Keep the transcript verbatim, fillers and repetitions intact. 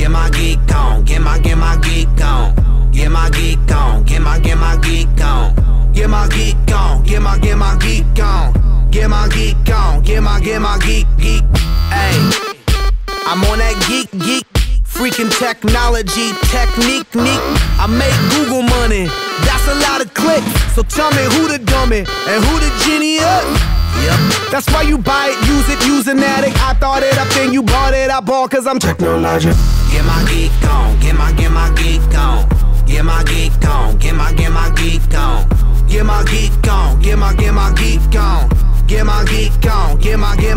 Get my geek on, get my, get my geek on. Get my geek on, get my, get my geek on. Get my geek on, get my, get my geek on. Get my geek on, get my, get my geek, geek. Ayy, I'm on that geek, geek. Freaking technology, technique, neat. I make Google money, that's a lot of clicks. So tell me who the dummy and who the genius? Yep. That's why you buy it, use it, use an addict. I thought it up, then you bought it, I bought cause I'm technologic. Get my geek on, get my, get my geek on. Get my geek on, get my, get my geek on. Get my geek on, get my, get my geek on. Get my geek on, get my, get